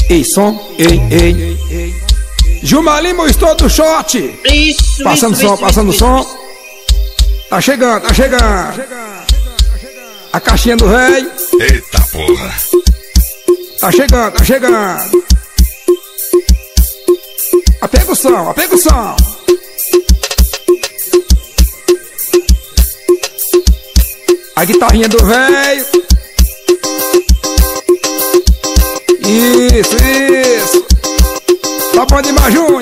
Ei, som, ei. Gilmar Lima, o estouro do shot. Passando som. Tá chegando. A caixinha do rei. Eita porra. Tá chegando. Apega o som. A guitarrinha do velho. Isso. Tá bom demais, Júnior.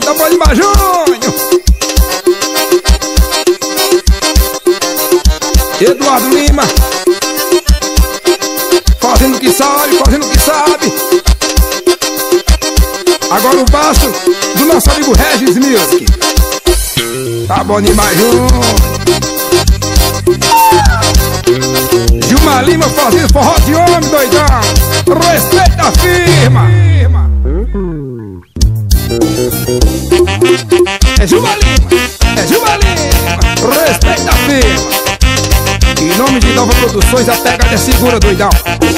Eduardo Lima, fazendo o que sabe. Agora o baixo do nosso amigo Regis Music. Tá bom demais, Júnior. Gilmar Lima fazendo forró de homem, doidão. Respeita a firma. É Gilmar Lima. Respeita a firma. Em nome de Nova Produções, a pegada é segura, doidão.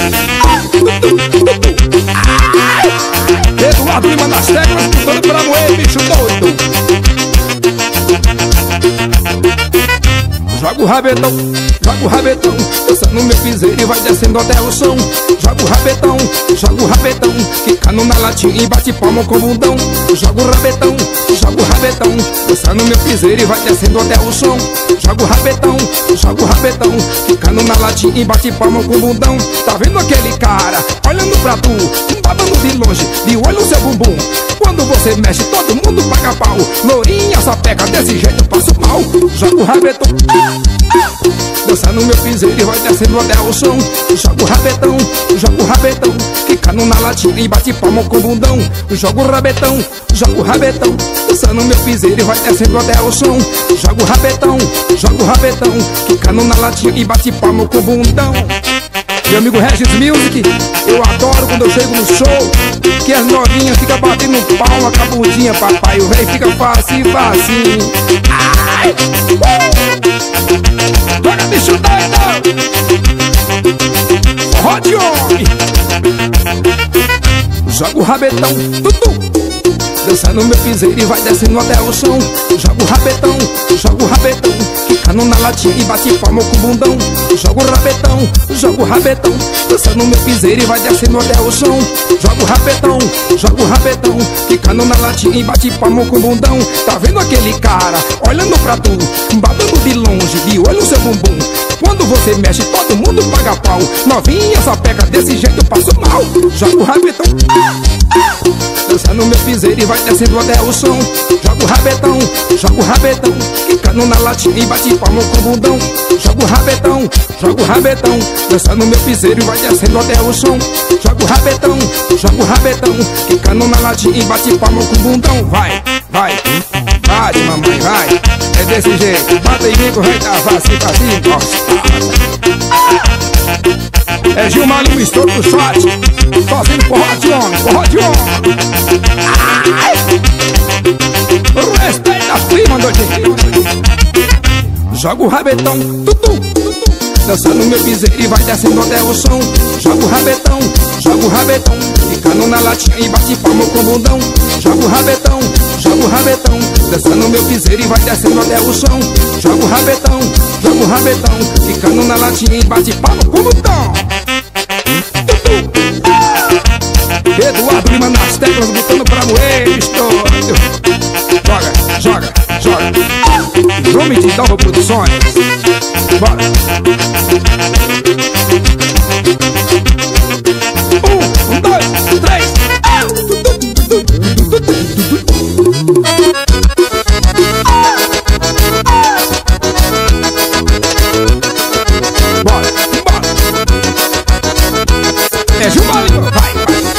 Eduardo Lima nas teclas, todo pra moer, bicho doido. Joga o rabetão, dança no meu piseiro e vai descendo até o chão. Joga o rabetão, quicando na latinha e bate palma com o bundão. Joga o rabetão, dança no meu piseiro e vai descendo até o chão. Joga o rabetão, quicando na latinha e bate palma com o bundão. Tá vendo aquele cara olhando pra tu, babando de longe, de olho no seu bumbum. Quando você mexe, todo mundo paga pau. Lourinha, sapeca, desse jeito passo mal. Joga o rabetão, dança no meu piseiro e vai descendo até o chão. Joga o rabetão, quicando na latinha e bate palma com o bundão. Joga o rabetão, dança no meu piseiro e vai descendo até o chão. Joga o rabetão, quicando na latinha e bate palma com o bundão. Meu amigo Regis Music, eu adoro quando eu chego no show, que as novinhas ficam batendo palma com a bundinha, papai. O rei fica facinho. Ai! Joga, bicho doido! Forró de homem! Joga o rabetão, dança no meu piseiro e vai descendo até o chão. Joga o rabetão, quicando na latinha e bate palma com o bundão. Joga o rabetão, dança no meu piseiro e vai descendo até o chão. Joga o rabetão, quicando na latinha e bate palma com o bundão. Tá vendo aquele cara olhando pra tu, babando de longe, de olho no seu bumbum. Quando você mexe, todo mundo paga pau. Novinha, sapeca, desse jeito eu passo mal. Joga o rabetão, dança no meu piseiro e vai descendo até o chão. Joga o rabetão, quicando na latinha e bate palma com o bundão. Joga o rabetão, dança no meu piseiro e vai descendo até o chão. Joga o rabetão, quicando na latinha e bate palma com o bundão. Vai, mamãe, vai. É desse jeito, bata em mim que o rei tá facinho. É Gilmar Lima, estouro do shot, fazendo forró de homem. Respeita a firma, doidinho. Joga o rabetão, dança no meu piseiro e vai descendo até o chão. Joga o rabetão, quicando na latinha e bate palma com o bundão. Joga o rabetão, dança no meu piseiro e vai descendo até o chão. Joga o rabetão, quicando na latinha e bate palma com o bundão. Eduardo Lima nas teclas, botando pra moer, estouro. Joga. Em nome de Nova Produções. Bora. 1, 2, 3. Bora. É Gilmar Lima, vai.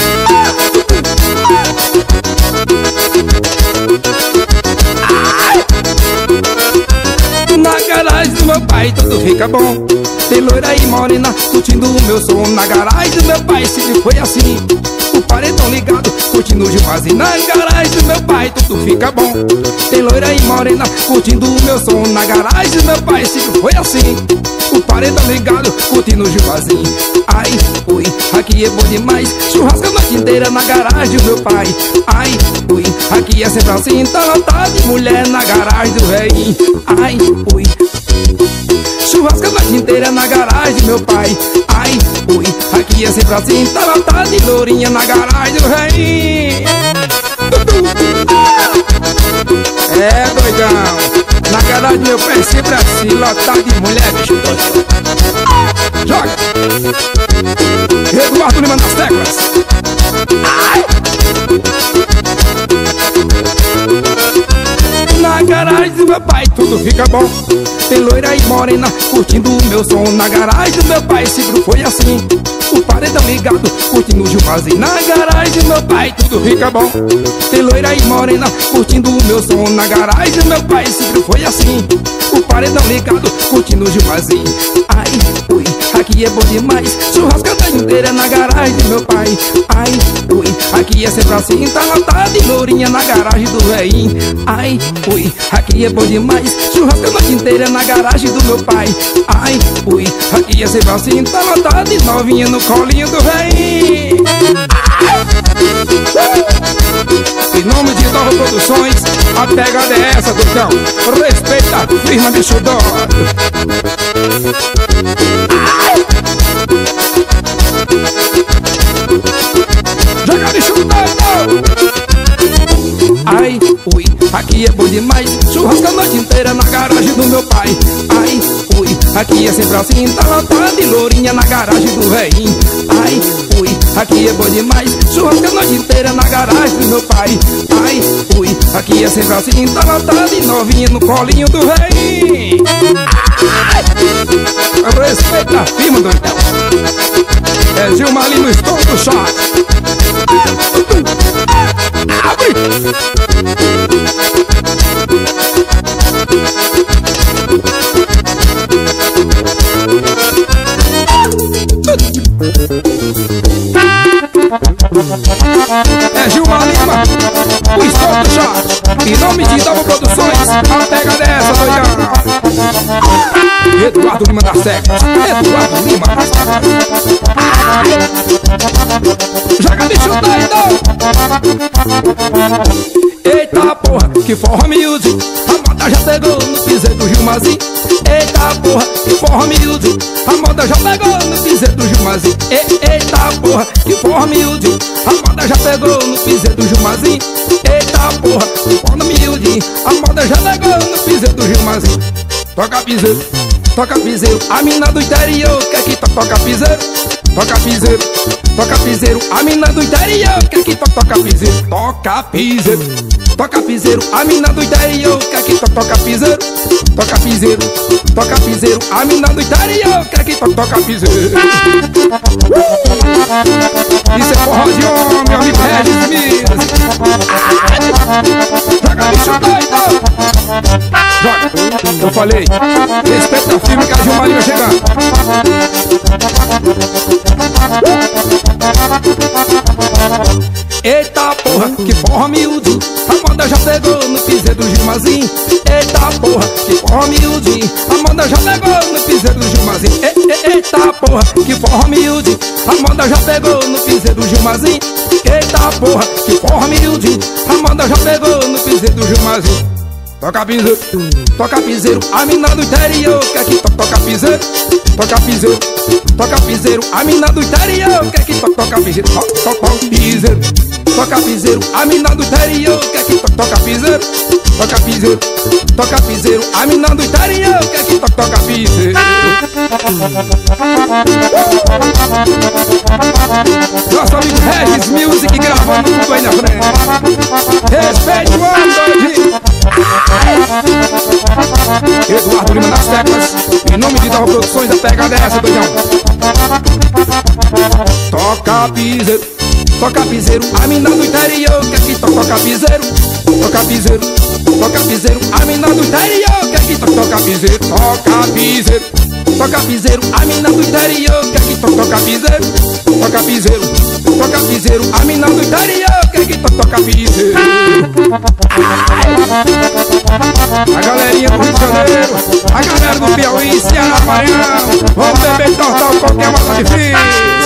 Na garagem do meu pai tudo fica bom. Tem loira e morena curtindo o meu som. Na garagem do meu pai sempre foi assim. O paredão ligado curtindo o Gilmarzinho. Na garagem do meu pai tudo fica bom. Tem loira e morena curtindo o meu som. Na garagem do meu pai sempre foi assim. O paredão ligado curtindo o Gilmarzinho. Ai, ui, aqui é bom demais. Churrasco a noite inteira na garagem do meu pai. Ai, ui, aqui é sempre assim. Tá lotado de mulher na garagem do velhinho. Ai, ui, churrasco a noite inteira na garagem do meu pai. Ai, ui, aqui é sempre assim. Tá lotado de lourinha na garagem do velhinho. É, doidão, na garagem do meu pai é sempre assim, lotado de mulher, bicho doido. Joga! Eduardo Lima nas teclas. Ai! Na garagem do meu pai tudo fica bom. Tem loira e morena curtindo o meu som. Na garagem do meu pai sempre foi assim. O paredão ligado curtindo o Gilmazinho. Na garagem do meu pai tudo fica bom. Tem loira e morena curtindo o meu som. Na garagem do meu pai sempre foi assim. O paredão ligado curtindo o Gilmazinho. Ai, ui, aqui é bom demais. Churrasco a noite inteira na garagem do meu pai. Ai, ui, aqui é sempre assim. Tá lotado de lourinha na garagem do velhinho. Ai, ui, aqui é bom demais. Churrasco a noite inteira na garagem do meu pai. Ai, ui, aqui é sempre assim. Tá lotado de novinha no colinho do velhinho. Em nome de Nova Produções, a pegada é essa, doidão. Respeita a firma, bicho doido. Joga, bicho doido. Ai, ui, aqui é bom demais. Churrasco a noite inteira na garagem do meu pai. Ai, ui, aqui é sempre assim. Tá lotado de lourinha na garagem do velhinho. Ai, ui, aqui é bom demais. Churrasco a noite inteira na garagem do meu pai. Ai, ui, aqui é sempre assim. Tá lotado de novinha no colinho do velhinho. Respeita a firma, doidão. É Gilmar Lima no estouro do chá. É Gilmar Lima, o estouro do chá. Em nome de Nova Produções, a pega dessa, doidão. Eduardo Lima das teclas. Eduardo Lima das teclas. Joga, bicho doido. Eita porra, que forra miúde. A moda já pegou no piseiro do Gilmazinho. Eita porra, que forra miúde. A moda já pegou no piseiro do Gilmazinho. Eita porra, que forra miúde. A moda já pegou no piseiro do Gilmazinho. Eita porra, que forra miúde. A moda já pegou no piseiro do Gilmazinho. Toca piseiro, toca piseiro. A mina do interior quer que toca piseiro. Toca piseiro, toca piseiro. A mina do interior quer que toca piseiro. Toca piseiro, toca piseiro. A mina do interior quer que toca piseiro. Toca piseiro, toca piseiro. A mina do interior quer que toca piseiro. Isso é forró de homem, meu amigo Regis Music. Joga, bicho doido. Joga, eu falei. Respeita a firma que a Gilmar Lima chegando. Eita porra, que porra miúde. A moda já pegou no piseiro do Gilmazinho. Eita porra, que porra miúde. A moda já pegou no piseiro do Gilmazinho. Eita porra, que porra miúde. A moda já pegou no piseiro do Gilmazinho. Eita porra, que porra miúde. A moda já pegou no piseiro do Gilmazinho. Toca piseiro, toca piseiro. A mina do interior quer que toca piseiro. Toca piseiro, toca piseiro. A mina do interior quer que toca piseiro. Toca piseiro, toca piseiro. A mina do interior quer que toca piseiro. Toca piseiro, toca piseiro. A mina do interior quer que toca piseiro. Nosso amigo Regis Music gravando tudo aí na frente. Respeite o ano, Eduardo Lima nas teclas. Em nome de Nova Produções, a pegada é essa, doidão. Toca piseiro, toca piseiro. A mina do interior quer que toca piseiro. Toca piseiro, toca piseiro. A mina do interior quer que toca piseiro. Toca piseiro, toca piseiro. A mina do interior quer que toca piseiro. Toca piseiro, toca piseiro. A mina do interior quer que tanto toca piseiro. A galerinha do Rio de Janeiro, a galera do Piauí, Ceará, Maranhão, vamos beber e tortar o qualquer mata difícil.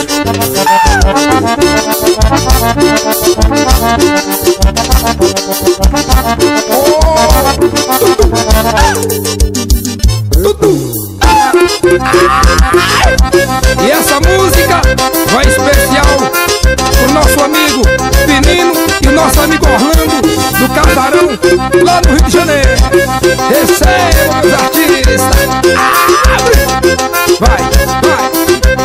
E essa música vai especial pro nosso amigo Menino e o nosso amigo Orlando do Casarão, lá no Rio de Janeiro. Receba, meus artistas. Vai, vai.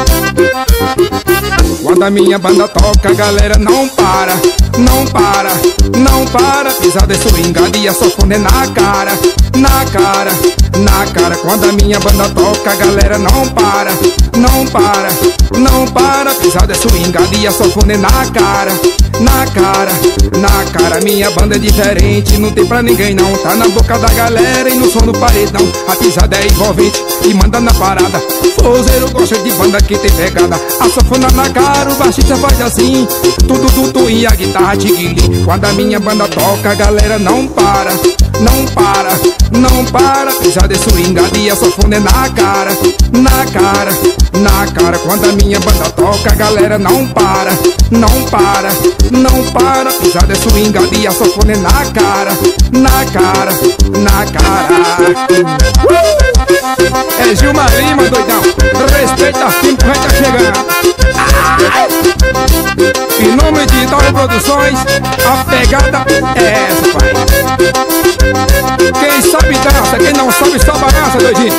Quando a minha banda toca, a galera não para, não para, não para. Pisada é swingada e a sanfona é na cara, na cara, na cara. Quando a minha banda toca, a galera não para, não para, não para. Pisada é swingada e a sanfona é na cara, na cara, na cara. Minha banda é diferente, não tem pra ninguém não. Tá na boca da galera e no som do paredão. A pisada é envolvente e manda na parada. Forrozeiro gosta de banda que tem pegada. A sanfona na cara, o baixista faz assim, tudo tudo e a guitarra tiguili. Quando a minha banda toca, a galera não para, não para, não para. Pisada é swingada e a sanfona é na cara, na cara, na cara. Quando a minha banda toca, a galera não para, não para, não para. Pisada é swingada e a sanfona é na cara, na cara, na cara. É Gilmar Lima, doidão. Respeita assim que vai tá chegando. Em nome de Itaú Produções, a pegada é essa, pai. Quem sabe dança, quem não sabe só balança, doidinho.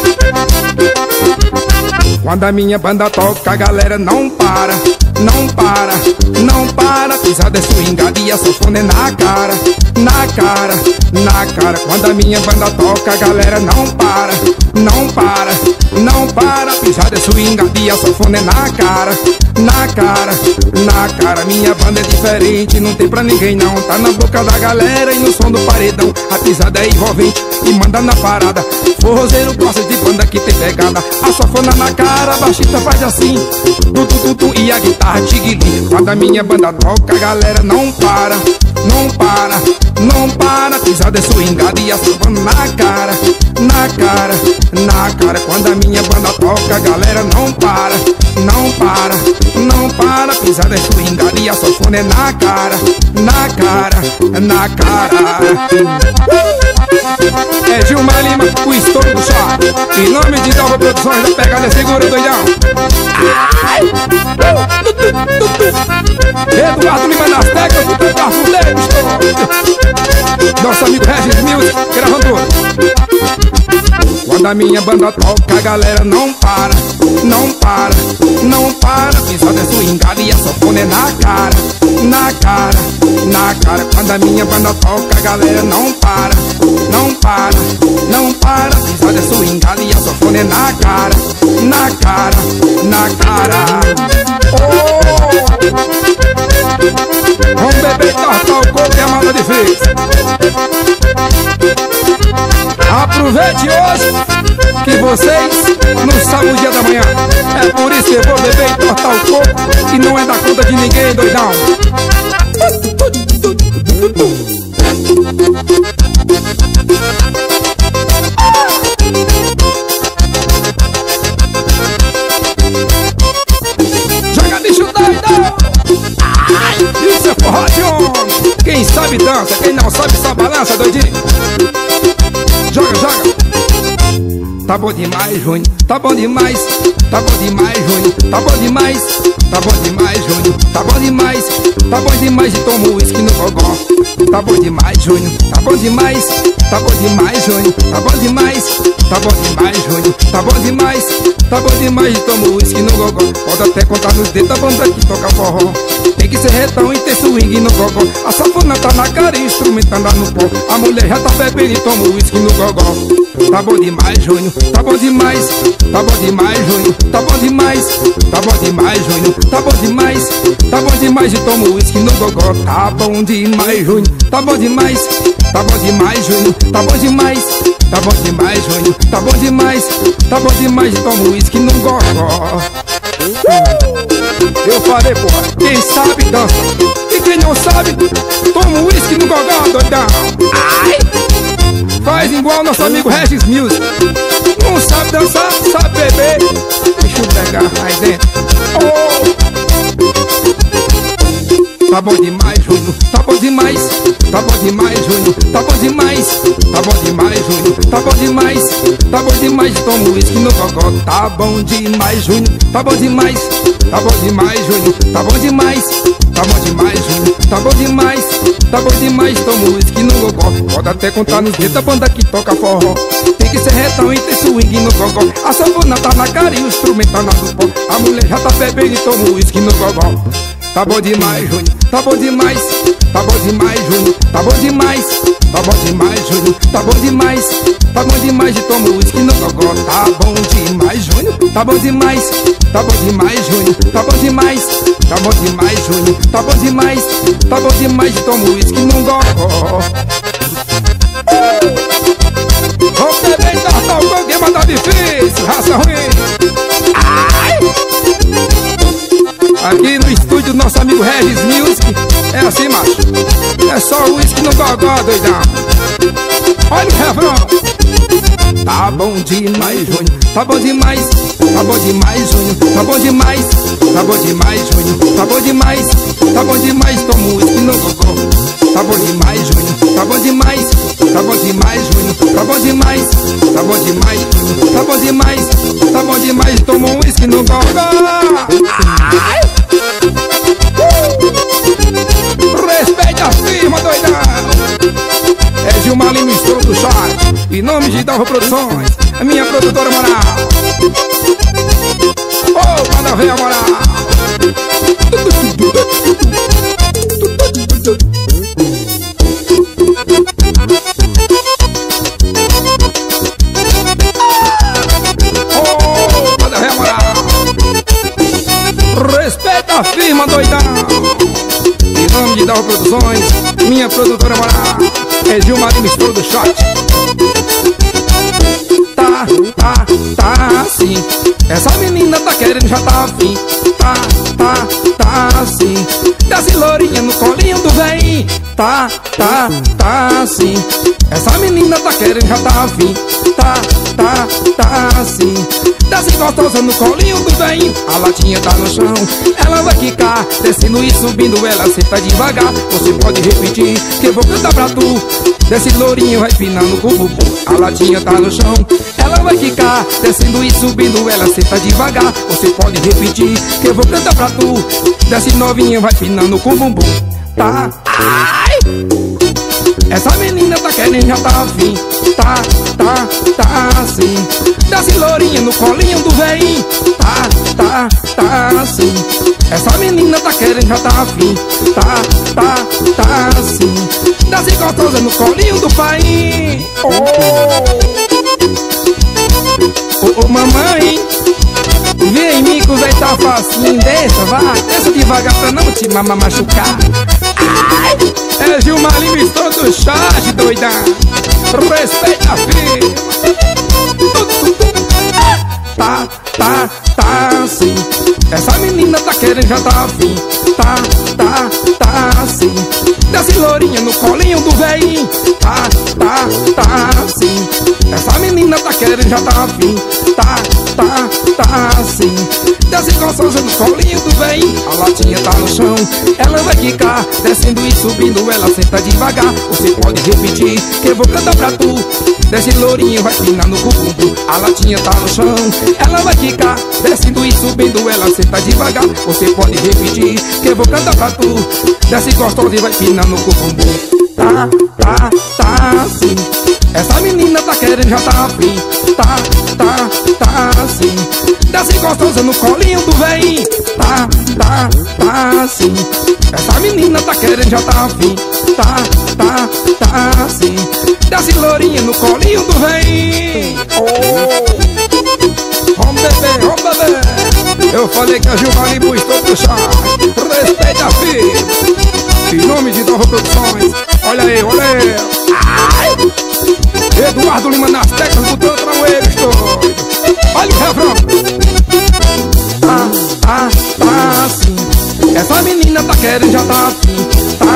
Quando a minha banda toca, a galera não para, não para, não para. Pisada é swingada e a sanfona é na cara, na cara, na cara. Quando a minha banda toca, a galera não para, não para, não para. Pisada é swingada e a sanfona é na cara, na cara, na cara. Minha banda é diferente, não tem pra ninguém não. Tá na boca da galera e no som do paredão. A pisada é envolvente e manda na parada. Forrozeiro gosta de banda que tem pegada. A sanfona na cara, a baixista faz assim, tudo tudo e a guitarra tiguili. Quando a minha banda toca, a galera não para, não para, não para. Pisada é swingada e a sanfona na cara, na cara, na cara. Quando a minha banda toca, a galera não para, não para, não para. Pisada é swingada e a sanfona é na cara, na cara, na cara. É Gilmar Lima, o estouro do chá. Em nome de Itaú Produções, da pegada segura, doidão. Eduardo Lima nas teclas, do teu carro dele, estouro. Nosso amigo Regis Music, gravando. Quando a minha banda toca, a galera não para, não para, não para. Pisada é swingada e a sanfona é na cara, na cara, na cara. Quando a minha banda toca, a galera não para, não para, não para. Pisada é swingada e a sanfona é na cara, na cara, na cara. Oh! Vamos beber e tortar o coco e a mala de vez. Aproveite hoje que vocês não sabem o dia da manhã. É por isso que eu vou beber e tortar o coco e não é da conta de ninguém, doidão. Joga bicho doidão. Isso é forró de homem. Quem sabe dança, quem não sabe só balança, doidinho. Joga, joga. Tá bom demais, Júnior. Tá bom demais. Tá bom demais, Júnior. Tá bom demais. Tá bom demais, Júnior. Tá bom demais. Tá bom demais e tomo uísque no gogó. Tá bom demais, Júnior. Tá bom demais. Tá bom demais, Júnior. Tá bom demais. Tá bom demais, Júnior. Tá bom demais. Tá bom demais e tomo uísque no gogó. Pode até contar nos dedos da banda que toca forró. Tem que ser retão e ter swing no gogó. A sanfona tá na cara e o instrumento anda no pó. A mulher já tá bebendo e toma uísque no gogó. Tá bom demais, Júnior. Tá bom demais. Tá bom demais, Júnior. Tá bom demais. Tá bom demais, Júnior. Tá bom demais. Tá bom demais e toma uísque no gogó. Tá bom demais, Júnior. Tá bom demais. Tá bom demais, Júnior. Tá bom demais. Tá bom demais, Júnior. Tá bom demais. Tá bom demais e toma uísque no gogó. Eu falei, porra, quem sabe dança e quem não não sabe, toma um uísque no gogó, doidão. Ai! Faz igual nosso amigo Regis Music. Não sabe dançar, sabe beber. Deixa eu pegar aí dentro. Oh! Tá bom demais, Júnior, tá bom demais. Tá bom demais, Júnior, tá bom demais. Tá bom demais, Júnior, tá bom demais. Tá bom demais, toma um uísque no gogó. Tá bom demais, Júnior, tá bom demais. Tá bom demais, Júnior, tá bom demais. Tá bom demais, Júnior, tá bom demais. Tá bom demais, toma um uísque no gogó. Pode até contar nos dedos da banda que toca forró. Tem que ser retão e ter swing no gogó. A sanfona tá na cara e o instrumento tá na do pó. A mulher já tá bebendo e toma um uísque no gogó. Tá bom demais, Júnior, tá bom demais. Tá bom demais, Júnior, tá bom demais. Tá bom demais, Júnior, tá bom demais. Tá bom demais e toma uísque no gogó. Tá bom demais, Júnior, tá bom demais. Tá bom demais, Júnior, tá bom demais. Tá bom demais, Júnior, tá bom demais. Tá bom demais e toma uísque no gogó. Vou beber e dançar o gogó, mas tá difícil, raça ruim. Ai! Aqui no estúdio do nosso amigo Regis Music. É assim, macho. É só o uísque no gogó, doidão. Olha o refrão. Tá bom demais, Júnior, tá bom demais. Tá bom demais, Júnior, tá bom demais. Tá bom demais, Júnior, tá bom demais. Tá bom demais, toma um uísque no gogó. Tá bom demais, Júnior, tá bom demais. Tá bom demais, Júnior, tá bom demais. Tá bom demais, Júnior, tá bom demais. Tá bom demais, toma um uísque no gogó. Ai! Respeite a firma, doidão. É Gilmar Lima, estouro do chat. Em nome de Dalva Produções, a minha produtora moral. Oh, manda ver a moral. Oh, manda ver a moral. Respeita a firma, doidão. Em nome de Dalva Produções, minha produtora moral. É Gilmar Lima, estouro do chat. Tá assim. Essa menina tá querendo, já tá afim. Tá assim. Desce lourinha no colinho do véi. Tá assim. Essa menina tá querendo, já tá afim. Tá assim. Desce gostosa no colinho do véi. A latinha tá no chão, ela vai quicar. Descendo e subindo, ela senta devagar. Você pode repetir, que eu vou cantar pra tu. Desce lourinho, vai pinando com o bumbum. A latinha tá no chão, ela vai quicar. Descendo e subindo, ela senta devagar. Você pode repetir, que eu vou cantar pra tu. Desce novinha, vai pinando com o bumbum. Tá, ai! Essa menina tá querendo, já tá afim. Tá assim. Desce lourinha no colinho do véi. Tá assim. Essa menina tá querendo, já tá afim. Tá assim. Desce gostosa no colinho do pai. Oh, mamãe, vem em mim que o véi tá facinho. Deixa, vai, desce devagar pra não te machucar. Ai! É Gilmar Lima, estouro do chat, doidão. Respeita a firma. Tá assim. Essa menina tá querendo, já tá afim. Tá assim. Desce lourinha no colinho do véi. Tá assim. Essa menina tá querendo, já tá afim. Tá assim. Desce gostosa no colinho do véi. A latinha tá no chão, ela vai quicar. Descendo e subindo, ela senta devagar. Você pode repetir, que eu vou cantar pra tu. Desce lourinho, vai pinar no bumbum. A latinha tá no chão, ela vai quicar. Descendo e subindo, ela senta devagar. Você pode repetir, que eu vou cantar pra tu. Desce gostosa e vai pinar no bumbum. Tá assim. Essa menina tá querendo, já tá afim. Tá assim. Desce gostosa no colinho do véi. Tá assim. Essa menina tá querendo, já tá afim. Tá assim. Desce lourinha no colinho do véi. Vamos beber. Eu falei que a Gilmar Lima, estou do chá. Respeita a firma. Em nome de Dalva Produções. Olha aí, olha aí. Ai! Eduardo Lima nas teclas do Tantra Wave, estou. Olha o refrão. Tá assim. Essa menina tá querendo, já tá afim.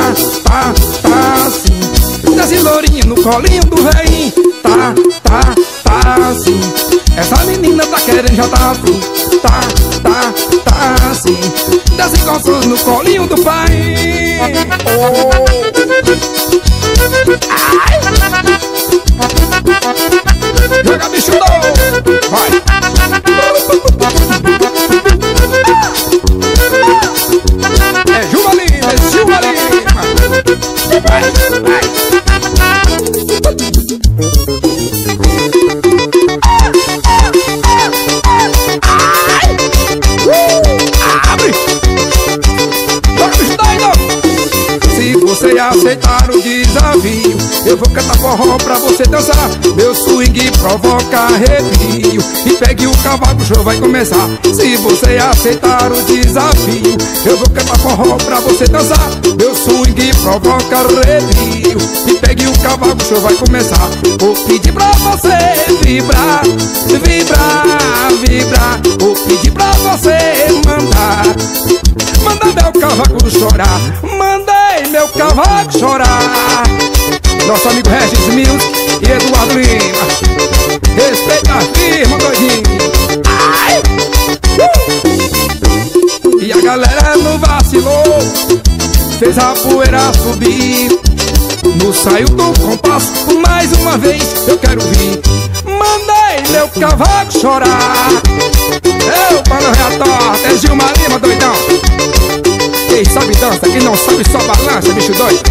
colinho do velhinho. Tá assim. Essa menina tá querendo já tá afim. Tá assim. Desce gostoso no colinho do pai. Ai. Joga bicho doido. Vai. É Juba Lima, é Juba Lima. Vai. Abre. Joga bicho doido. Se você aceitar o desafio, eu vou cantar forró pra você dançar. Meu swing provoca arrepio. E pegue o cavaco, o show vai começar. Se você aceitar o desafio, eu vou cantar forró pra você dançar. Meu swing provoca arrepio. E pegue o cavaco, o show vai começar. Vou pedir pra você vibrar, vibrar, vibrar. Vou pedir pra você mandar meu cavaco chorar. Mandei meu cavaco chorar. Nosso amigo Regis Music e Eduardo Lima. Respeita a firma, doidinho. Ai. E a galera não vacilou, fez a poeira subir. No saiu do compasso, mais uma vez eu quero vir. Mandei meu cavaco chorar. Eu para o reator, é Gilmar Lima, doidão. Quem sabe dança, quem não sabe só balança, bicho doido.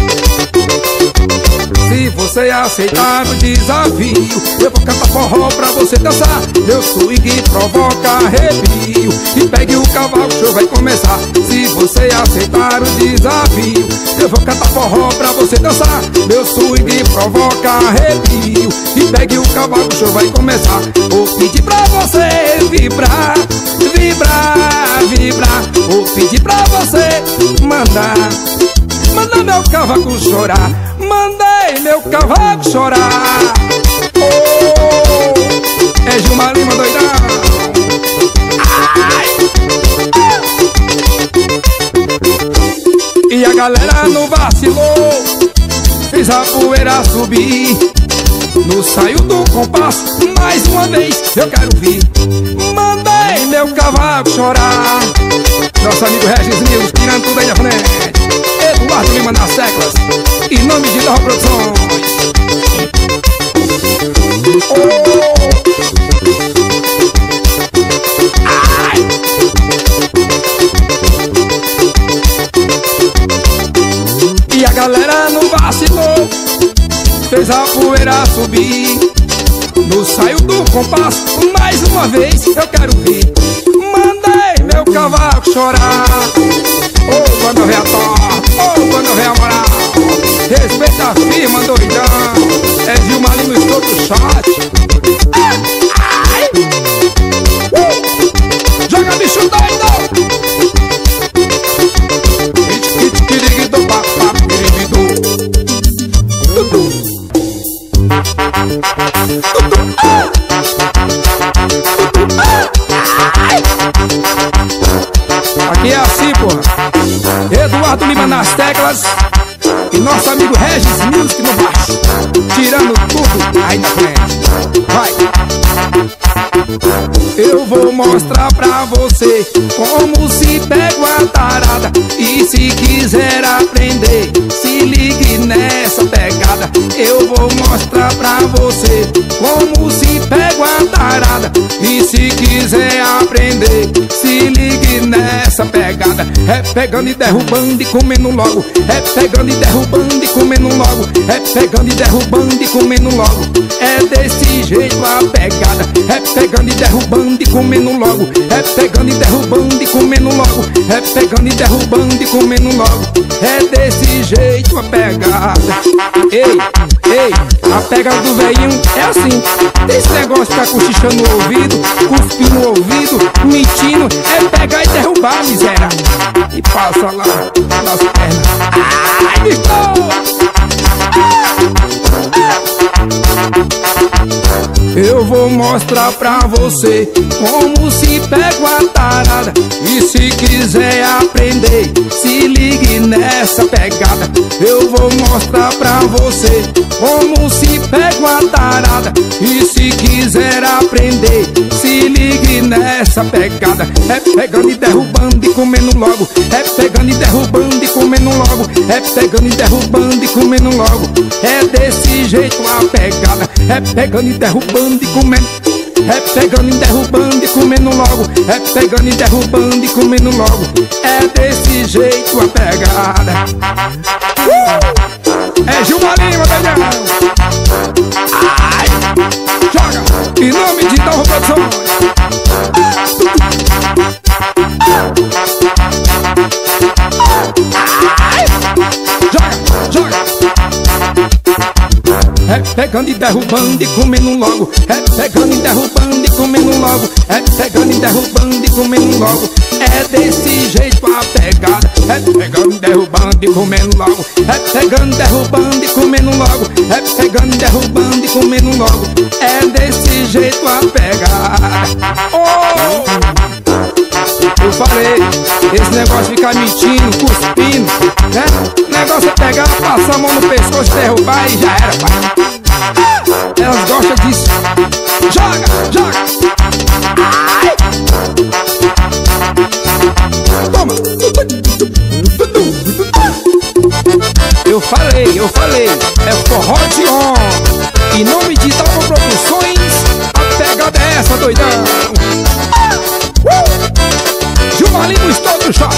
Se você aceitar o desafio, eu vou cantar forró pra você dançar. Meu swing provoca arrepio. E pegue o cavalo, o show vai começar. Se você aceitar o desafio, eu vou cantar forró pra você dançar. Meu swing provoca arrepio. E pegue o cavalo, o show vai começar. Vou pedir pra você vibrar, vibrar, vibrar. Vou pedir pra você mandar meu cavaco chorar. Mandei meu cavaco chorar. Oh, é Gilmar Lima, doidão. Ai. E a galera não vacilou, fez a poeira subir. No saiu do compasso, mais uma vez eu quero vir. Mandei meu cavaco chorar. Nosso amigo Regis News, tirando tudo aí da frente. Eduardo Lima nas teclas, em nome de Nova Produções. Ai. E a galera não vacilou, fez a poeira subir. No saiu do compasso, mais uma vez eu quero vir. Mandei meu cavaco chorar. Oh, quando eu vem a top, oh, quando eu vem a moral. Respeita a firma, doidão. É Gilmar Lima, estou no chat. Ai. Joga bicho doido. Quiriquiriquidô, papá, quiriquidô. Aqui é assim, porra. Eduardo Lima nas teclas e nosso amigo Regis Music no baixo, tirando tudo aí na frente. Vai. Eu vou mostrar pra você como se pega uma tarada. E se quiser aprender, se ligue nessa pegada. Eu vou mostrar pra você como se pega uma tarada. E se quiser aprender, se ligue nessa pegada. É pegando e derrubando e comendo logo. É pegando e derrubando e comendo logo. É pegando e derrubando e comendo logo. É desse jeito a pegada. É pegando e derrubando e comendo logo. É pegando e derrubando e comendo logo. É pegando e derrubando e comendo logo. É desse jeito a pegada. Ei, ei, a pegada do velhinho é assim. Tem esse negócio de ficar cochichando no ouvido, cuspindo no ouvido, mentindo. É pegar e derrubar, miséria. E passa lá nas pernas. Ai, bicho! Eu vou mostrar pra você como se pega uma tarada. E se quiser aprender, se ligue nessa pegada. Eu vou mostrar pra você como se pega uma tarada. E se quiser aprender, se ligue nessa pegada. É pegando e derrubando e comendo logo. É pegando e derrubando e comendo logo. É pegando e derrubando e comendo logo. É desse jeito a pegada. É pegando e derrubando e comendo. É pegando e derrubando e comendo logo. É pegando e derrubando e comendo logo. É desse jeito a pegada. É Gilmar Lima, Daniel. Ai, joga em nome de Dalva Produções. Ai, joga. É pegando e derrubando e comendo logo. É pegando e derrubando e comendo logo. É pegando e derrubando e comendo logo. É desse jeito a pegada. É pegando e derrubando e comendo logo. É pegando e derrubando e comendo logo. É pegando e derrubando e comendo logo. É desse jeito a pegada. Oh! Eu falei, esse negócio de ficar mentindo, cuspindo, né? O negócio é pegar, passar a mão no pescoço, derrubar e já era, pai. Elas gostam disso. Joga. Ai. Toma. Eu falei, é forró de on. Em nome de Dalva Produções, a pegada é essa, doidão. Gilmar Lima, estou no shot.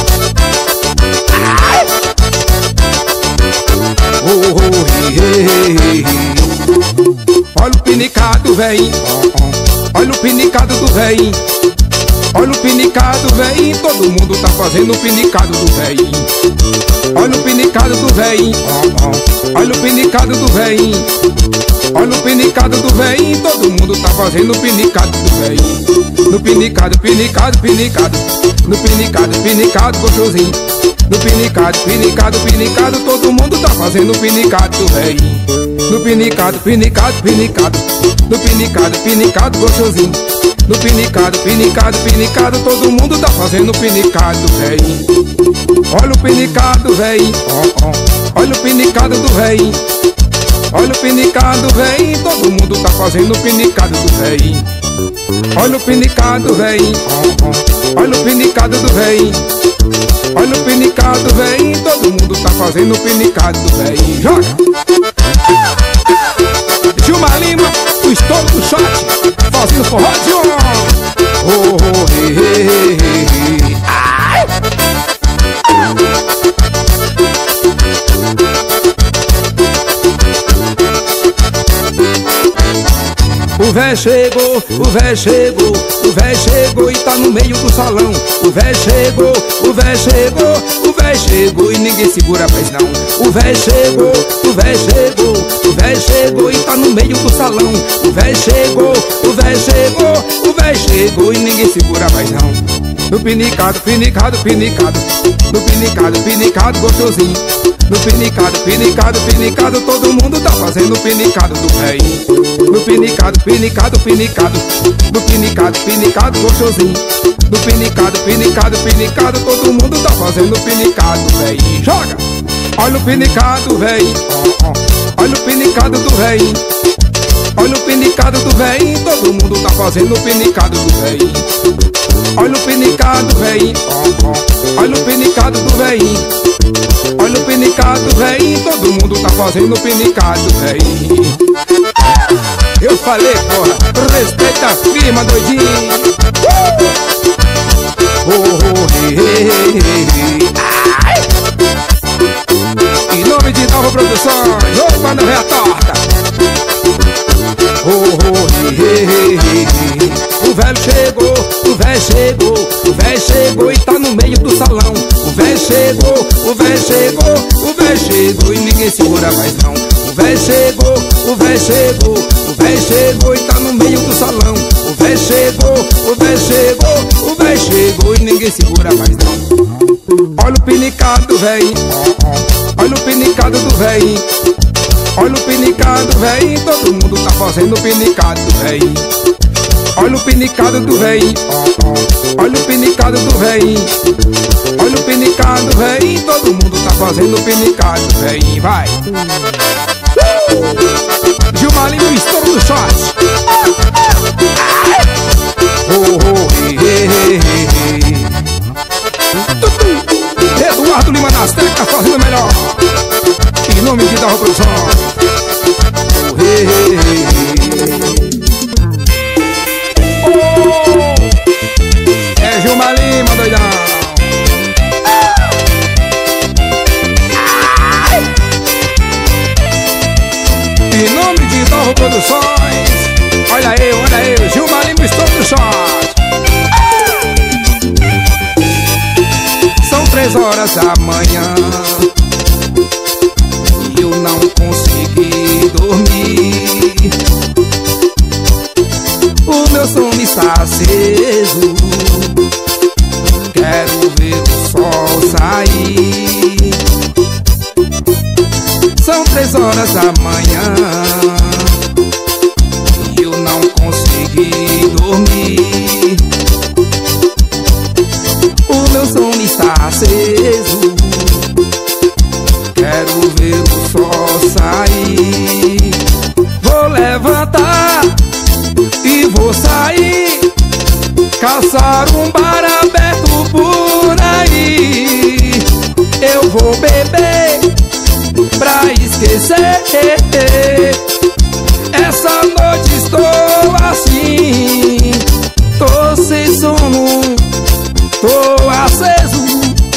Olha o pinicado, véi. Olha o pinicado do véi. Olha o pinicado, véi. Todo mundo tá fazendo o pinicado do véi. Olha o pinicado do véi. Olha o pinicado do véi. Olha o pinicado do véi. Todo mundo tá fazendo o pinicado do véi. No pinicado, pinicado, pinicado. No pinicado, pinicado, gostosinho. No pinicado, pinicado, pinicado. Todo mundo tá fazendo o pinicado do véi. No pinicado, pinicado, pinicado. No pinicado, pinicado, gostosinho. No pinicado, pinicado, pinicado. Todo mundo tá fazendo o pinicado do véi. Olha o pinicado, véi. Olha o pinicado do véi. Olha o pinicado, véi. Todo mundo tá fazendo o pinicado do véi. Olha o pinicado, véi. Olha o pinicado do véi. Olha o pinicado, véi. Todo mundo tá fazendo o pinicado do véi. Joga! Gilmar Lima, o estouro do shot, fazendo forró de on. Ai! O véi chegou, o véi chegou, o véi chegou e tá no meio do salão. O véi chegou, o véi chegou, o véi chegou e ninguém segura mais não. O véi chegou, o véi chegou, o véi chegou e tá no meio do salão. O véi chegou, o véi chegou, o véi chegou e ninguém segura mais não. No pinicado, pinicado, pinicado. No pinicado, pinicado, gostosinho. No pinicado, pinicado, pinicado. Todo mundo tá fazendo o pinicado do véi. No pinicado, pinicado, pinicado. No pinicado, pinicado, gostosinho. No pinicado, pinicado, pinicado. Todo mundo tá fazendo o pinicado, véi. Joga! Olha o pinicado, véi. Olha o pinicado do véi. Olha o pinicado do véi. Todo mundo tá fazendo o pinicado do véi. Olha o pinicado, véi. Olha o pinicado do véi. Olha o pinicado, véi. Todo mundo tá fazendo o pinicado, véi. Eu falei, porra, respeita a firma, doidinho. Ai. Em nome de Dalva Produções, opa, não é a torta. O velho chegou, o velho chegou, o velho chegou e tá no meio do salão. O velho chegou, o velho chegou, o velho chegou e ninguém segura mais não. O velho chegou, o velho chegou, o velho chegou e tá no meio do salão. O velho chegou, o velho chegou, o velho chegou e ninguém segura mais não. Olha o pinicado, véi. Olha o pinicado do véi. Olha o pinicado, véi. Todo mundo tá fazendo o pinicado, véi. Olha o pinicado do véi, olha o pinicado do véi, olha o pinicado do véi. Todo mundo tá fazendo o pinicado do véi, vai. Gilmarinho no estouro do shot. Eduardo Lima nas teclas fazendo melhor. Em nome de Darro Produção. É Gilmar Lima, doidão. Em nome de Darro Produções. Olha eu, Gilmar Lima, estouro do shot. São 3 horas da manhã e eu não consegui dormir. O meu sono está aceso, quero ver o sol sair. São 3 horas da manhã e eu não consegui dormir. O meu sono está aceso, quero ver o sol sair. Vou levantar e vou sair, caçar um bar aberto por aí. Eu vou beber pra esquecer. Essa noite estou assim, tô sem sono, tô aceso,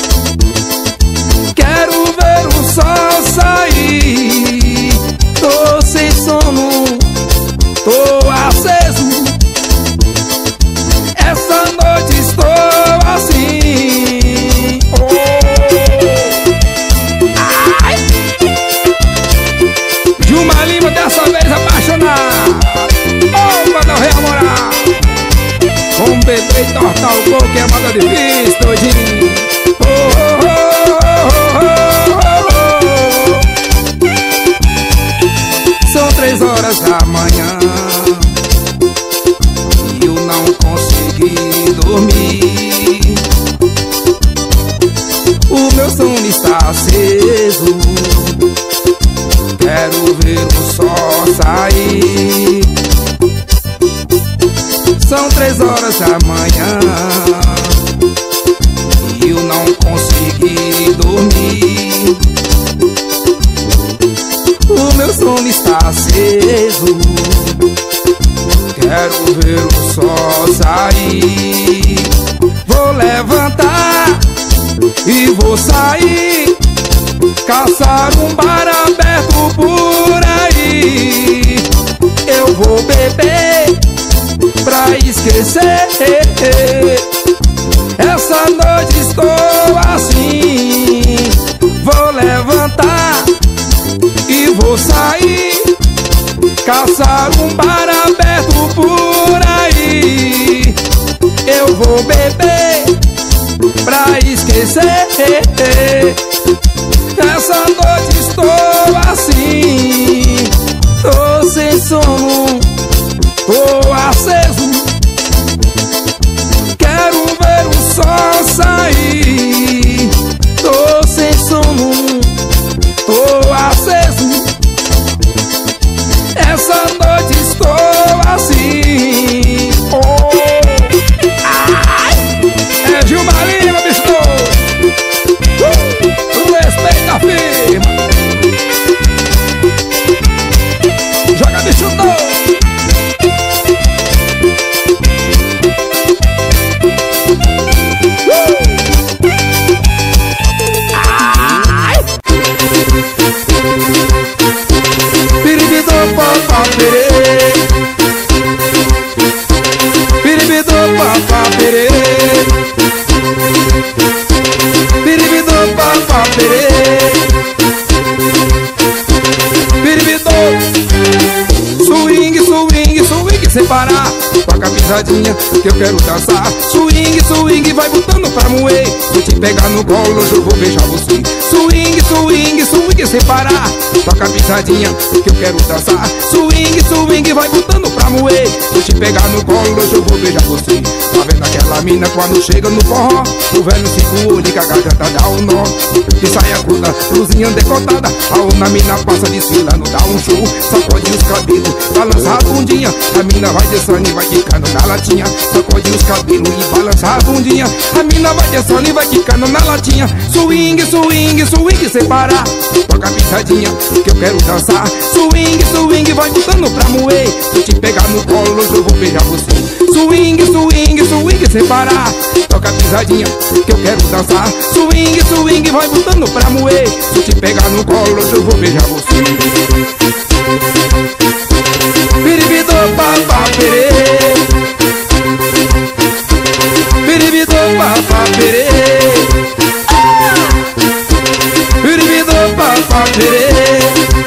quero ver o sol sair. Tô sem sono, tô aceso, essa noite estou assim. Gilmar Lima dessa vez apaixonado. Pra não reamorar. Vamos beber e tortar o coco, que é moda difícil, doidinho. São 3 horas da manhã e eu não consegui dormir. O meu sono está aceso, quero ver o sol sair. São 3 horas da manhã e eu não consegui dormir. O meu sono está aceso, quero ver o sol sair. Vou levantar e vou sair, caçar um bar aberto por aí. Eu vou beber pra esquecer. Essa noite estou assim, vou levantar e vou sair, caçar um bar aberto por aí. Eu vou beber pra esquecer. Essa noite estou assim, tô sem sono, tô aceso, quero ver o sol sair. Tô sem sono, tô aceso, essa noite estou assim. É Gilmar Lima, bicho. Respeita a firma. Joga, bicho doido. Piribidô, papá, perê. Piribidô, papá, perê. Piribidô, papá, perê. Piribidô. Swing, swing, swing sem parar. Toca a pisadinha que eu quero dançar. Swing, swing, vai botando pra moer. Se te pegar no colo, eu vou beijar você. Swing, swing, swing sem parar. Toca a pisadinha que eu quero dançar. Swing, swing, vai botando pra moer. Se eu te pegar no colo, hoje eu vou beijar você. Tá vendo aquela mina quando chega no forró? O velho fica o olho que a garganta dá um nó. De saia curta, blusinha decotada, a outra mina passa desfilando, dá um show. Sacode os cabelos, balança a bundinha. A mina vai descendo e vai quicando na latinha. Sacode os cabelos e balança a bundinha. A mina vai descendo e vai quicando na latinha. Swing, swing, swing, sem parar. Toca a pisadinha que eu quero dançar. Swing, swing, vai botando pra moer. Se eu te pegar no colo, hoje eu vou beijar você. Swing, swing, swing, sem parar. Toca a pisadinha que eu quero dançar. Swing, swing, vai botando pra moer. Se eu te pegar no colo, hoje eu vou beijar você. Piribidô, papá, perê. Piribidô, papá, perê. Piribidô, papá, perê.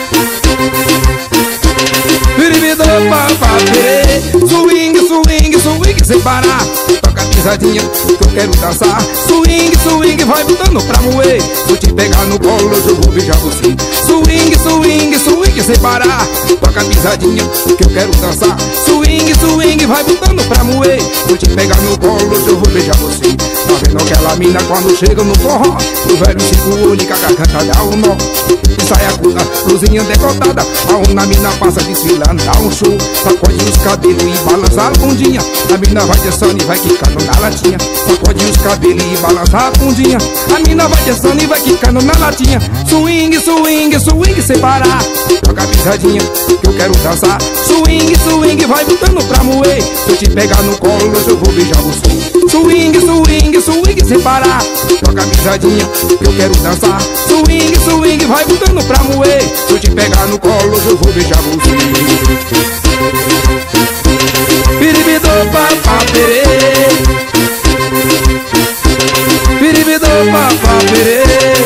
Piribidô, papá, perê. Swing, swing, swing, sem parar. Toca a pisadinha que eu quero dançar. Swing, swing, vai botando pra moer. Se eu te pegar no colo, hoje eu vou beijar você. Swing, swing, swing, sem parar. Toca a pisadinha que eu quero dançar. Swing, swing, vai botando pra moer. Se eu te pegar no colo, hoje eu vou beijar você. Tá vendo aquela mina quando chega no forró? O velho fica o olho que a garganta dá um nó. De saia curta, blusinha decotada, a outra mina passa desfilando, dá um show. Sacode os cabelos e balança a bundinha. A mina vai descendo e vai quicando na latinha. Sacode os cabelos e balança a bundinha. A mina vai descendo e vai quicando na latinha. Swing, swing, swing, sem parar. Toca a pisadinha que eu quero dançar. Swing, swing, vai botando pra moer. Se eu te pegar no colo, hoje eu vou beijar você. Swing, swing, swing, sem parar. Toca a pisadinha que eu quero dançar. Swing, swing, vai botando pra moer. Se eu te pegar no colo, hoje eu vou beijar você. Piribidô, papá, perê. Piribidô, papá, perê.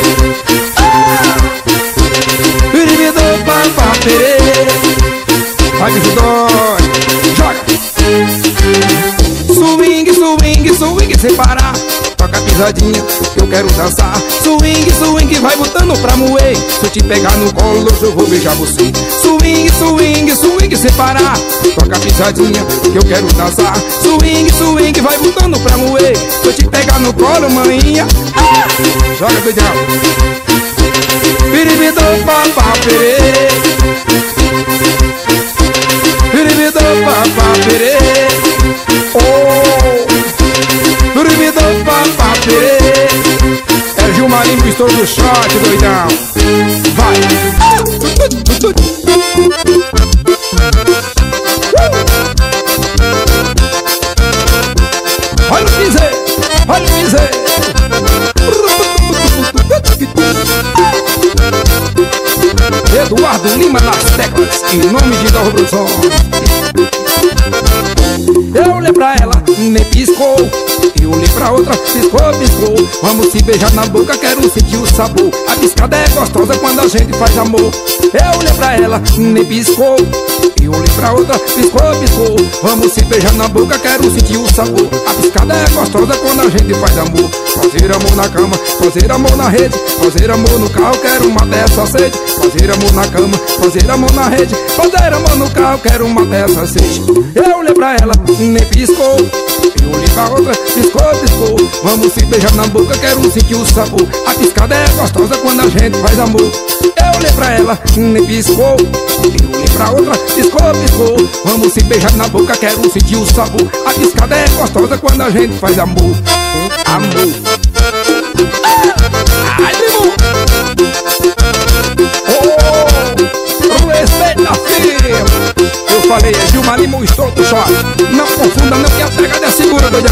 Piribidô, papá, perê. Vai que se dói, joga. Swing, swing, swing, sem parar. Toca a pisadinha que eu quero dançar. Swing, swing, vai botando pra moer. Se eu te pegar no colo, hoje eu vou beijar você. Swing, swing, swing, sem parar. Toca a pisadinha que eu quero dançar. Swing, swing, vai botando pra moer. Se eu te pegar no colo, maninha, joga, doidão. Piribidô, papá, perê. Piribidô, papá, perê. Oh, piribidô, papá, perê. É Gilmarinho do estouro do shot, doidão. Vai. Olha o piseiro, olha o piseiro. Eduardo Lima nas teclas, em nome de Dal Brusão. Eu olhei pra ela, nem piscou. Eu olhei pra outra, piscou, piscou. Vamos se beijar na boca, quero sentir o sabor. A piscada é gostosa quando a gente faz amor. Eu olhei pra ela, nem piscou. Eu olhei pra outra, piscou, piscou. Vamos se beijar na boca, quero sentir o sabor. A piscada é gostosa quando a gente faz amor. Fazer amor na cama, fazer amor na rede, fazer amor no carro, quero matar essa sede. Fazer amor na cama, fazer amor na rede, fazer amor no carro, quero matar essa sede. Eu olhei pra ela, nem piscou. Eu olhei pra outra, piscou, piscou. Vamos se beijar na boca, quero sentir o sabor. A piscada é gostosa quando a gente faz amor. Eu olhei pra ela, nem piscou. Eu olhei pra outra, piscou, piscou. Vamos se beijar na boca, quero sentir o sabor. A piscada é gostosa quando a gente faz amor. Amor. Ai, limão. Oh, respeita a filha. Eu falei, é Gilmar Lima, o estouro do shot. Não confunda não que a pegada é segura, doidão.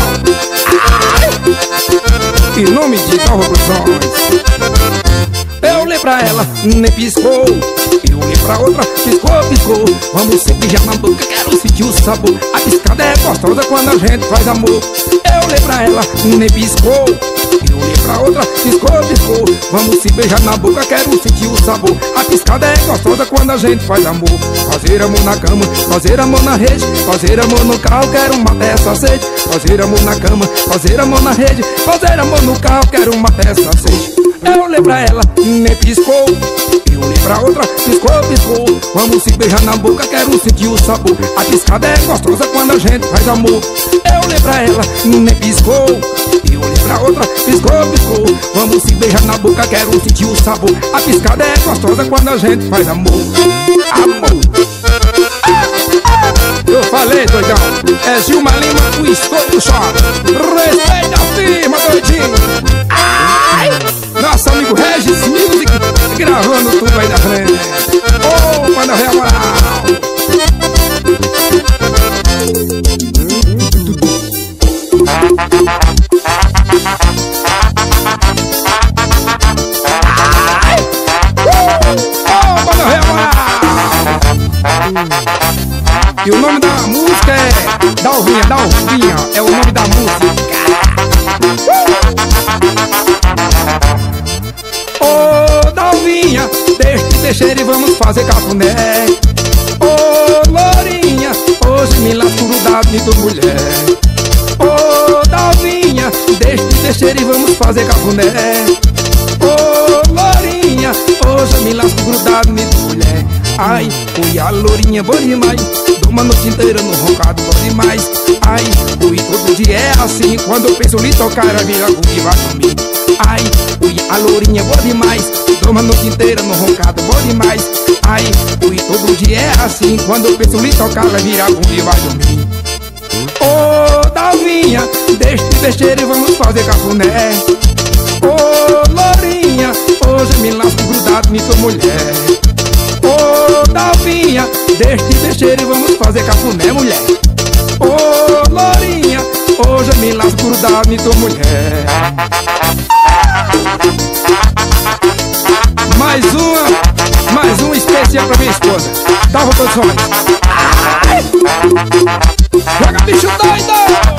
Em nome de Dal Produções. Eu olhei pra ela, nem piscou. Eu olhei pra outra, piscou, piscou. Vamos se beijar na boca, quero sentir o sabor. A piscada é gostosa quando a gente faz amor. Eu olhei pra ela, nem piscou. Eu olhei pra outra, piscou, piscou. Vamos se beijar na boca, quero sentir o sabor. A piscada é gostosa quando a gente faz amor. Fazer amor na cama, fazer amor na rede, fazer amor no carro, quero matar essa sede. Fazer amor na cama, fazer amor na rede, fazer amor no carro, quero matar essa sede. Eu olhei pra ela, nem piscou. Eu olhei pra outra, piscou, piscou. Vamos se beijar na boca, quero sentir o sabor. A piscada é gostosa quando a gente faz amor. Eu olhei pra ela, nem piscou. Eu olhei pra outra, piscou, piscou. Vamos se beijar na boca, quero sentir o sabor. A piscada é gostosa quando a gente faz amor. Amor. Eu falei, doidão. É Gilma Lima, o estouro chora. Respeita a firma, doidinho. Ai! Nosso amigo Regis Music, gravando tudo aí da frente. Ô, manda ver a moral. Ai! Ô, manda ver a moral. E o nome da música é Dalvinha, Dalvinha, é o nome da música. Ô Dalvinha, deixa e vamos fazer cafuné. Ô Lourinha, hoje me lasco grudado em tua mulher. Ô Dalvinha, deixa e vamos fazer cafuné. Ô Lourinha, hoje me lasco grudado em tua mulher. Ai, ui, a Lourinha boa demais. Uma noite inteira no roncado, bom demais. Ai, ui, todo dia é assim. Quando eu penso lhe tocar, ela vira e vai dormir. Ai, ui, a Lourinha boa demais. Uma noite inteira no roncado, bom demais. Ai, ui, todo dia é assim. Quando eu penso lhe tocar, ela vira e vai dormir. Ô, Dalvinha, deixa e vamos fazer cafuné. Ô, Lourinha, hoje me lasco grudado em tua mulher. Ô, Dalvinha, deixa e vamos fazer cafuné, mulher. Ô, Lourinha, hoje eu me lasco grudado em tua mulher. Mais uma especial pra minha esposa. Dá uma posições. Ai! Joga bicho doido!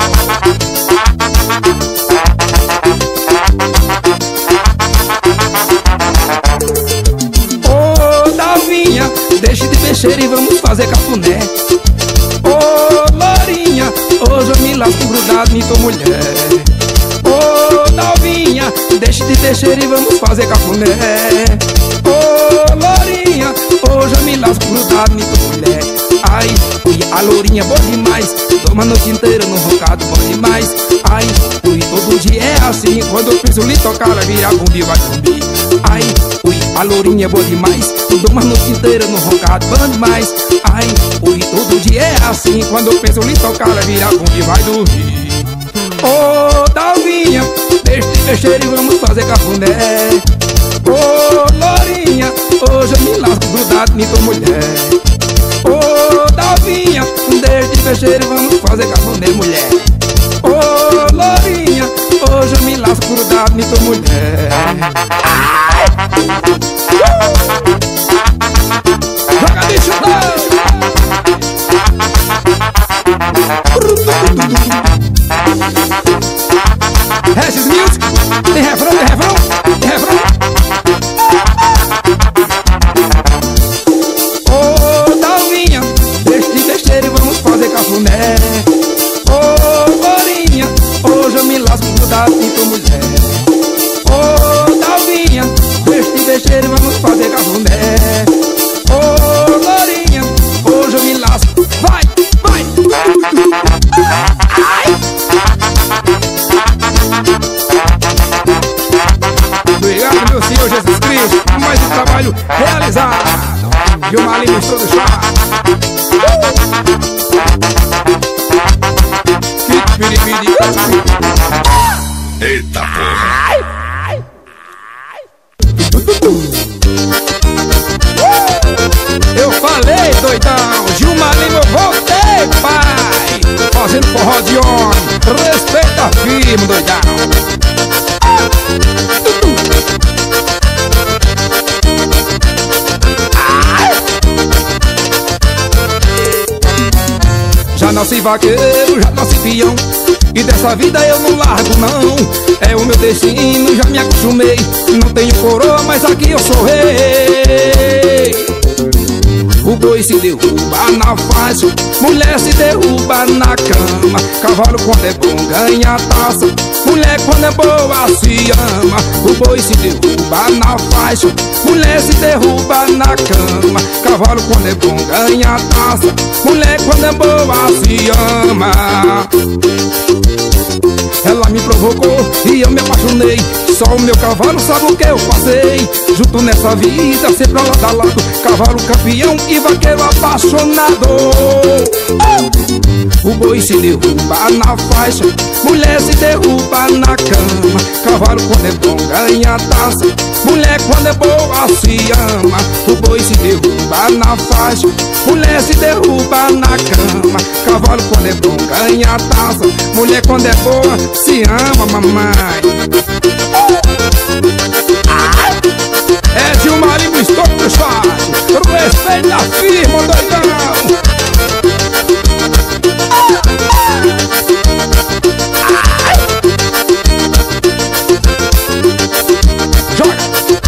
Deixe de besteira e vamos fazer cafuné. Ô, Lourinha, hoje eu me lasco grudado em tua mulher. Ô, Dalvinha, deixe de besteira e vamos fazer cafuné. Ô, Lourinha, hoje eu me lasco grudado em tua mulher. Ai, ui, a Lourinha boa demais. Toma a noite inteira no roncado, bom demais. Ai, ui, todo dia é assim. Quando eu penso lhe tocar, ela vira bunda e vai dormir. Ai, ui, a Lourinha boa demais. Toma a noite inteira no roncado, bom demais. Ai, ui, todo dia é assim. Quando eu penso lhe tocar, ela vira bunda e vai dormir. Ô, Dalvinha, deixa e vamos fazer cafuné. Ô, Lourinha, hoje eu me lasco grudado em tua mulher. Ô, Dalvinha, deixa e vamos fazer cafuné, mulher. Ô, Lourinha, hoje eu me lasco grudado em tua mulher. Ai! Joga bicho doido! Regis Music, tem refrão, tem refrão, tem refrão. Ô, Dalvinha, deixa e vamos fazer cafuné. Ô, Lourinha, hoje eu me lasco grudado em tua mulher. Ô, Dalvinha, deixa e vamos fazer cafuné. Ô, Lourinha, hoje eu me lasco. Vai, vai! Ai! Obrigado, meu Senhor Jesus Cristo, mais um trabalho realizado. E uma linha estou do chá. Eita porra! Eu falei, doidão, Gilma Lima, eu voltei, pai. Fazendo forró de homem, respeita firme, doidão. Já nasci vaqueiro, já nasci peão, e dessa vida eu não largo não. É o meu destino, já me acostumei. Não tenho coroa, mas aqui eu sou rei. O boi se derruba na faixa, mulher se derruba na cama. Cavalo quando é bom ganha taça, mulher quando é boa se ama. O boi se derruba na faixa, mulher se derruba na cama. Cavalo quando é bom ganha taça, mulher quando é boa se ama. Ela me provocou e eu me apaixonei, só o meu cavalo sabe o que eu passei. Junto nessa vida, sempre ao lado a lado, cavalo campeão e vaqueiro apaixonado. O boi se derruba na faixa, mulher se derruba na cama. Cavalo quando é bom ganha taça, mulher quando é boa se ama. O boi se derruba na faixa, mulher se derruba na cama. Cavalo quando é bom ganha taça, mulher quando é boa se ama, mamãe. É Gilmarinho do Estoque do Chat, respeito da firma, doidão. Joga!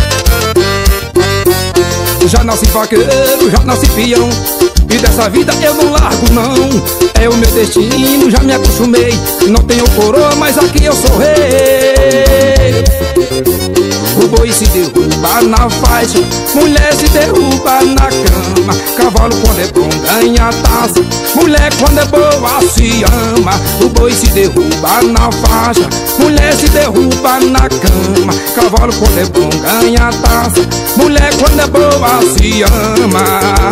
Já nasci vaqueiro, já nasci peão, e dessa vida eu não largo não. É o meu destino, já me acostumei. Não tenho coroa, mas aqui eu sou rei. O boi se derruba na faixa, mulher se derruba na cama. Cavalo quando é bom ganha taça, mulher quando é boa se ama. O boi se derruba na faixa, mulher se derruba na cama. Cavalo quando é bom ganha taça, mulher quando é boa se ama.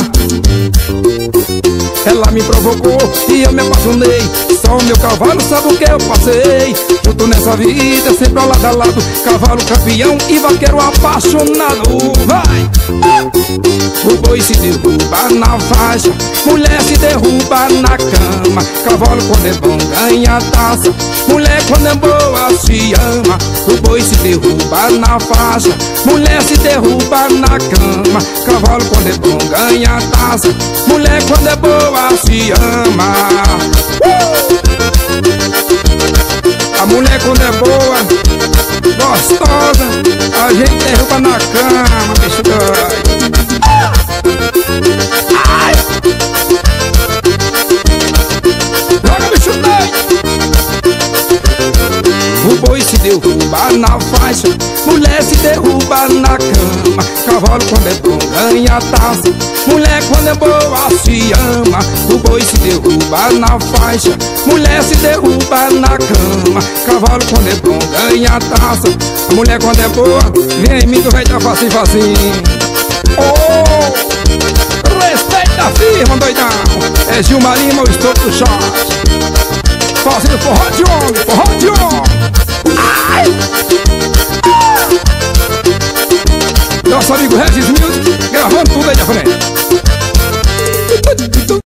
Ela me provocou e eu me apaixonei, só o meu cavalo sabe o que eu passei. Junto nessa vida, sempre ao lado a lado, cavalo campeão e vaqueiro apaixonado. Vai! O boi se derruba na faixa, mulher se derruba na cama. Cavalo quando é bom ganha taça, mulher quando é boa se ama. O boi se derruba na faixa, mulher se derruba na cama. Cavalo quando é bom ganha taça, mulher quando é boa se ama. A mulher quando é boa, gostosa, a gente derruba na cama, bicho doido. Ai! Joga, bicho doido! O boi se derruba na faixa, mulher se derruba na cama. Cavalo quando é bom ganha taça, mulher quando é boa se ama. O boi se derruba na faixa, mulher se derruba na cama. Cavalo quando é bom ganha taça, a mulher quando é boa vem em mim do rei da facinho, facinho. Oh! Respeita a firma, doidão. É Gilmarinho, o Estoque do Chat, fazendo forró de homem, forró de homem.